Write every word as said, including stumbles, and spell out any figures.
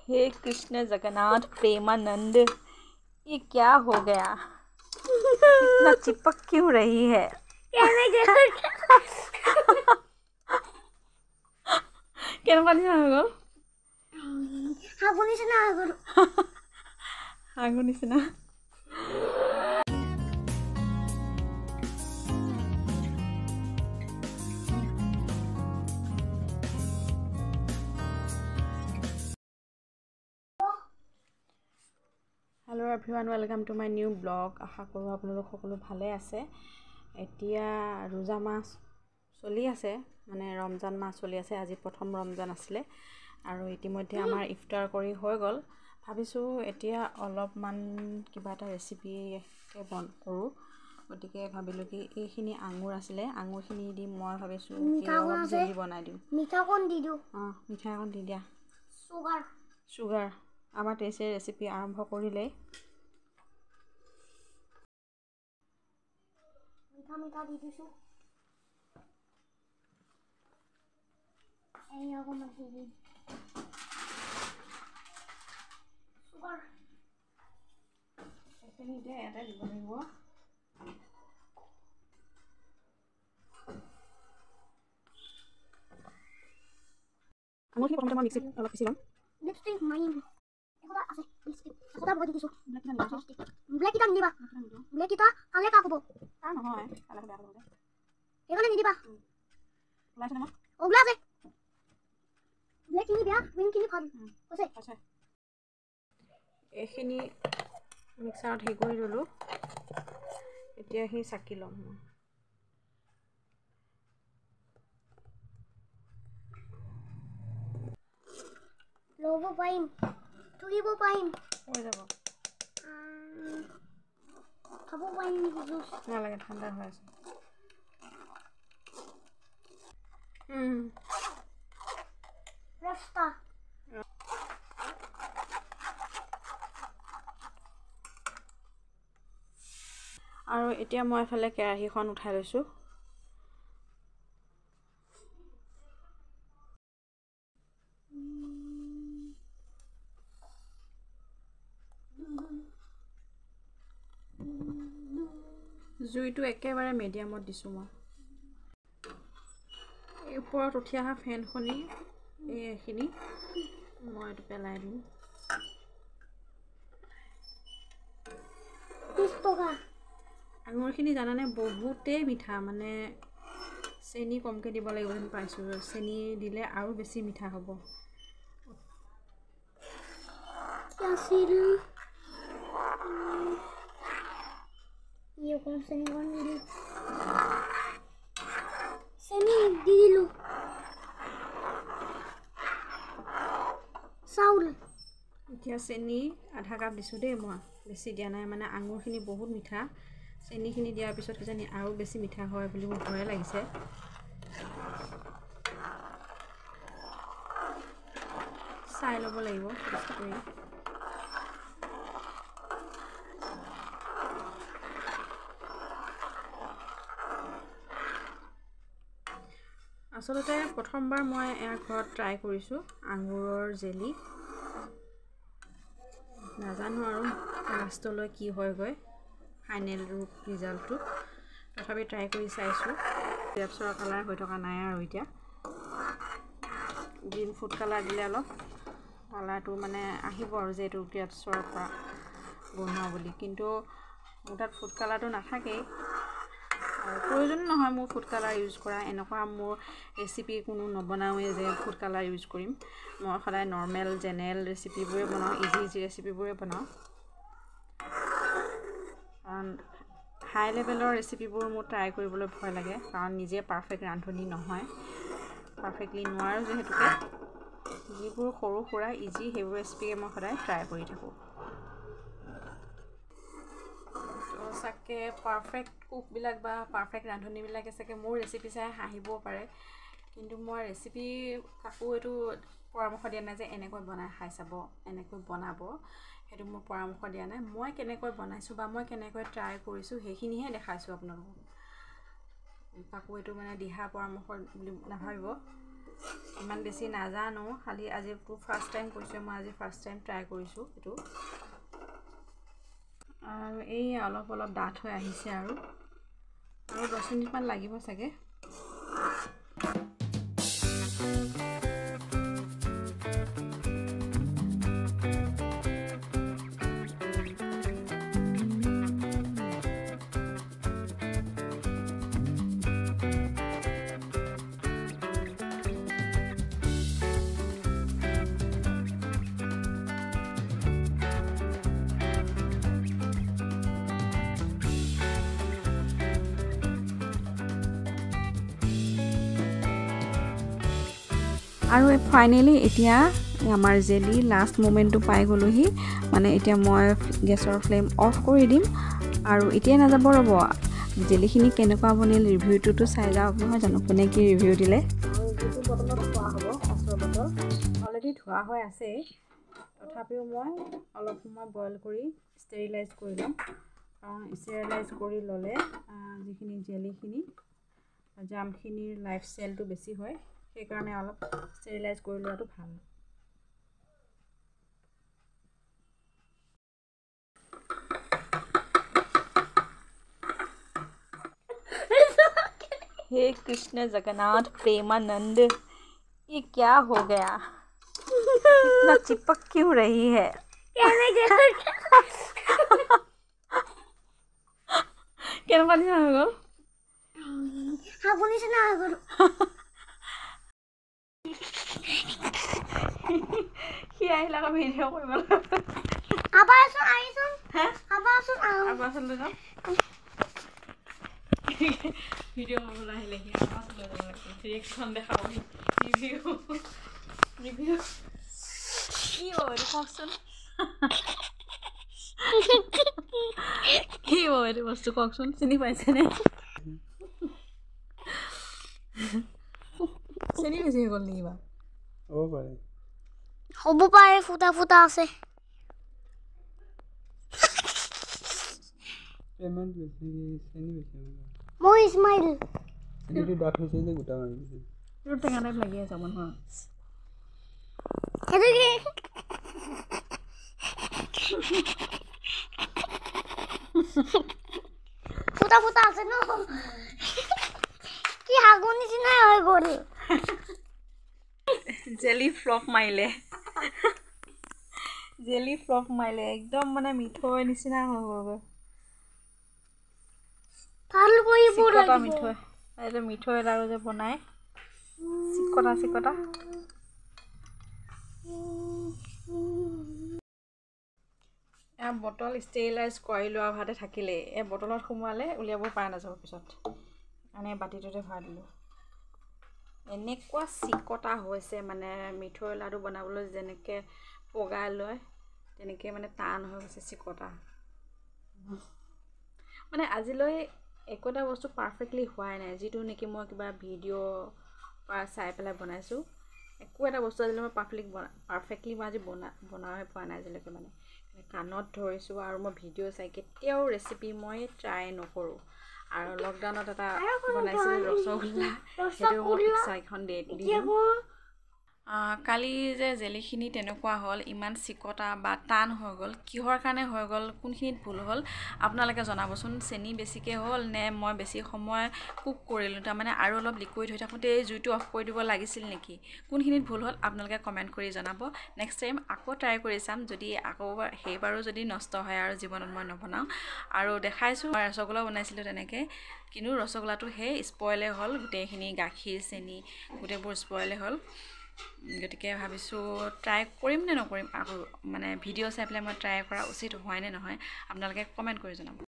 हे कृष्ण जगन्नाथ प्रेमानंद, ये क्या हो गया? इतना चिपक क्यों रही है? কেনেকুৱা নিচিনা হৈ গ'ল? হাগু নিচিনা হৈ গ'ল। হাগু নিচিনা। Hello' everyone, welcome to my new blog. আশা কৰোঁ আপোনালোক সকলো ভালে আছে। এতিয়া ৰোজা মাহ চলি আছে, মানে ৰমজান মাহ চলি আছে। আজি প্ৰথম ৰমজান আছিলে আৰু ইতিমধ্যে আমাৰ ইফতাৰ কৰি হৈ গ'ল। ভাবিছোঁ এতিয়া অলপমান কিবা এটা ৰেচিপিকে বন কৰোঁ। গতিকে ভাবিলোঁ কি এইখিনি আঙুৰ আছিলে, আঙুৰখিনি দি মই ভাবিছোঁ অলপ জেলি বনাই দিওঁ। মিঠা অকণ দি দিওঁ। অঁ, মিঠা অকণ দি দিয়া। চুগাৰ চুগাৰ আমাৰ টেষ্টে ৰেচিপি আৰম্ভ কৰিলেই। মিঠা মিঠা দি দিছোঁ। এই অকণমান দি দিম চুগাৰ। এইখিনি এতিয়া ইয়াতে দিব লাগিব। আঙুৰখিনি প্ৰথমতে মই মিক্সিত অলপ পিচি ল'ম। লিপষ্টিক মাৰিম। এখোপা আছে লিপষ্টিক, এখোপা মই দি দিছোঁ। ব্লেক কেইটা নিদিবা, ব্লেক কেইটা খালে কাক হ'ব? কাৰ নহয়, খালে বেয়া হ'ব। সেইকাৰণে নিদিবা। ওলাইছে নহয়? ওলাই আছে। ব্লেকখিনি বেয়া, গ্ৰীণখিনি ভাল হৈছে। এইখিনি মিক্সাৰত হেৰি কৰি ল'লোঁ। এতিয়া সি চাকি ল'ম মই। ল'ব পাৰিম, তুলিব পাৰিম, হৈ যাব। খাব পাৰিম নেকি জুচ? নালাগে, ঠাণ্ডা হৈ আছে। ৰাস্তা আৰু এতিয়া মই এফালে কেৰাহীখন উঠাই লৈছোঁ। জুইটো একেবাৰে মিডিয়ামত দিছোঁ মই। এই ওপৰত উঠি অহা ফেনখনি এইখিনি মই এইটো পেলাই দিওঁ। ত্ৰিছ টকা। আঙুৰখিনি জানানে বহুতেই মিঠা, মানে চেনি কমকৈ দিব লাগিব যেন পাইছোঁ। চেনি দিলে আৰু বেছি মিঠা হ'ব। আছিল চেনি চেনি দি দিলোঁ। চাউল এতিয়া চেনি আধা কাপ দিছোঁ দেই, মই বেছি দিয়া নাই। মানে আঙুৰখিনি বহুত মিঠা, চেনিখিনি দিয়াৰ পিছত কিজানি আৰু বেছি মিঠা হয় বুলি মোৰ ভয়ে লাগিছে। চাই ল'ব লাগিব টেষ্ট কৰি। আচলতে প্ৰথমবাৰ মই ইয়াৰ ঘৰত ট্ৰাই কৰিছোঁ আঙুৰৰ জেলি। নাজানো আৰু লাষ্টলৈ কি হয়গৈ ফাইনেল ৰূপ ৰিজাল্টটো। তথাপি ট্ৰাই কৰি চাইছোঁ। গ্ৰেপছৰ কালাৰ হৈ থকা নাই আৰু এতিয়া গ্ৰীণ ফুড কালাৰ দিলে অলপ কালাৰটো মানে আহিব আৰু যে এইটো গ্ৰেপছৰ পৰা বনোৱা বুলি। কিন্তু মোৰ তাত ফুড কালাৰটো নাথাকেই আৰু প্ৰয়োজন নহয় মোৰ ফুড কালাৰ ইউজ কৰা। এনেকুৱা মোৰ ৰেচিপি কোনো নবনাওঁৱেই যে ফুড কালাৰ ইউজ কৰিম। মই সদায় নৰ্মেল জেনেৰেল ৰেচিপিবোৰে বনাওঁ, ইজি ইজি ৰেচিপিবোৰে বনাওঁ। কাৰণ হাই লেভেলৰ ৰেচিপিবোৰ মোৰ ট্ৰাই কৰিবলৈ ভয় লাগে, কাৰণ নিজে পাৰফেক্ট ৰান্ধনি নহয়, পাৰফেক্টলি নোৱাৰোঁ যিহেতুকে। যিবোৰ সৰু সুৰা ইজি সেইবোৰ ৰেচিপিকে মই সদায় ট্ৰাই কৰি থাকোঁ। চাগে পাৰফেক্ট কুকবিলাক বা পাৰফেক্ট ৰান্ধনিবিলাকে চাগে মোৰ ৰেচিপি চাই হাঁহিবও পাৰে, কিন্তু মই ৰেচিপি কাকো এইটো পৰামৰ্শ দিয়া নাই যে এনেকৈ বনাই খাই চাব, এনেকৈ বনাব। সেইটো মোৰ পৰামৰ্শ দিয়া নাই। মই কেনেকৈ বনাইছোঁ বা মই কেনেকৈ ট্ৰাই কৰিছোঁ সেইখিনিহে দেখাইছোঁ আপোনালোকক। কাকো এইটো মানে দিহা পৰামৰ্শ বুলি নাভাবিব। ইমান বেছি নাজানো, খালি আজি ফাৰ্ষ্ট টাইম কৰিছোঁ মই, আজি ফাৰ্ষ্ট টাইম ট্ৰাই কৰিছোঁ এইটো। আৰু এই অলপ অলপ ডাঠ হৈ আহিছে আৰু আৰু দহ মিনিটমান লাগিব চাগে। আৰু ফাইনেলি এতিয়া আমাৰ জেলি লাষ্ট মোমেণ্টটো পাই গ'লোহি। মানে এতিয়া মই গেছৰ ফ্লেম অফ কৰি দিম আৰু এতিয়াই নাযাব, ৰ'ব জেলিখিনি কেনেকুৱা বনিল ৰিভিউটোতো চাই যাওক নহয় জানো, কোনে কি ৰিভিউ দিলে। আৰু যিটো বটলত ধোৱা হ'ব কাঁচৰ বটল অলৰেডি ধোৱা হৈ আছেই, তথাপিও মই অলপ সময় বইল কৰি ষ্টেৰিলাইজ কৰি ল'ম। কাৰণ ষ্টেৰিলাইজ কৰি ল'লে যিখিনি জেলিখিনি জামখিনিৰ লাইফ ষ্টাইলটো বেছি হয়, সেইকাৰণে অলপ ষ্টেৰিলাইজ কৰি লোৱাটো ভাল। हे कृष्ण जगन्नाथ प्रेमानंद, ये क्या हो गया? इतना चिपक क्यों रही है? কেনেকুৱা নিচিনা হৈ গ'ল? হাগুৰ নিচিনা হৈ গ'ল। সি আহিলে আকৌ ভিডিঅ' কৰিব লাগে। আবাৰচোন আহিচোন। হে? আবাৰচোন আহ। আবাৰচোন লৈ যাওঁ। ভিডিঅ' কৰিবলৈ আহিলে সি আবাৰচোন লৈ যাব লাগে। ৰিয়েকশ্যন দেখাব, ৰিভিউ ৰিভিউ কি হ'ব এইটো কওকচোন। কি হ'ব এইটো বস্তু কওকচোন, চিনি পাইছেনে? চেনি বেছি হৈ গ'ল নেকি বা? হ'ব পাৰে, হ'ব পাৰে, ফুটা ফুটা আছে। পেমেণ্ট বেছি, চেনি বেছি হৈ গ'ল। মই স্মাইল চেনিটো ডাঠ হৈছে যে গোটা মাৰি দিছে। এইটো টেঙা টাইপ লাগি আছে মানুহৰ। সেইটো কি? ফুটা ফুটা আছে ন, কি হাগুৰ নিচিনাই হৈ গ'ল। জেলি ফ্লপ মাৰিলে, জেলি ফ্লপ মাৰিলে, একদম মানে মিঠৈ নিচিনা হৈ গ'ল। ভাল কৰিব চিকটা লাগিব। মিঠৈ, এইটো মিঠৈ লাৰু যে বনাই চিকটা চিকটা। এয়া বটল ষ্টেৰিলাইজ কৰি লোৱা ভাতে থাকিলেই, এই বটলত সোমোৱালে উলিয়াব পৰা নাযাব পিছত, সেইকাৰণে বাতিটোতে ভৰাই দিলোঁ। এনেকুৱা চিকটা হৈছে মানে মিঠৈ লাডু বনাবলৈ যেনেকৈ পগাই লয় তেনেকৈ মানে টান হৈ গৈছে চিকটা। মানে আজিলৈ একো এটা বস্তু পাৰফেক্টলি হোৱাই নাই, যিটো নেকি মই কিবা ভিডিঅ' পৰা চাই পেলাই বনাইছোঁ। একো এটা বস্তু আজিলৈ মই পাৰফেক্টলি বনা পাৰফেক্টলি মই আজি বনা বনাই পোৱা নাই আজিলৈকে। মানে কাণত ধৰিছোঁ আৰু মই ভিডিঅ' চাই কেতিয়াও ৰেচিপি মই ট্ৰাই নকৰোঁ। আৰু লকডাউনত এটা বনাইছিলোঁ ৰসগোল্লা, সেইটো মই পিক্সাৰ এখন দি দিম। কালি যে জেলিখিনি তেনেকুৱা হ'ল, ইমান চিকটা বা টান হৈ গ'ল, কিহৰ কাৰণে হৈ গ'ল, কোনখিনিত ভুল হ'ল আপোনালোকে জনাবচোন। চেনি বেছিকৈ হ'ল নে মই বেছি সময় কুক কৰিলোঁ, তাৰমানে আৰু অলপ লিকুইড হৈ থাকোঁতে জুইটো অফ কৰি দিব লাগিছিল নেকি, কোনখিনিত ভুল হ'ল আপোনালোকে কমেণ্ট কৰি জনাব। নেক্সট টাইম আকৌ ট্ৰাই কৰি চাম, যদি আকৌ সেইবাৰো যদি নষ্ট হয় আৰু জীৱনত মই নবনাওঁ। আৰু দেখাইছোঁ মই ৰসগোল্লা বনাইছিলোঁ তেনেকৈ, কিন্তু ৰসগোল্লাটো সেই স্পইলে হ'ল, গোটেইখিনি গাখীৰ চেনি গোটেইবোৰ স্পইলে হ'ল। গতিকে ভাবিছোঁ ট্ৰাই কৰিম নে নকৰিম, আকৌ মানে ভিডিঅ' চাই পেলাই মই ট্ৰাই কৰা উচিত হয় নে নহয় আপোনালোকে কমেণ্ট কৰি জনাব।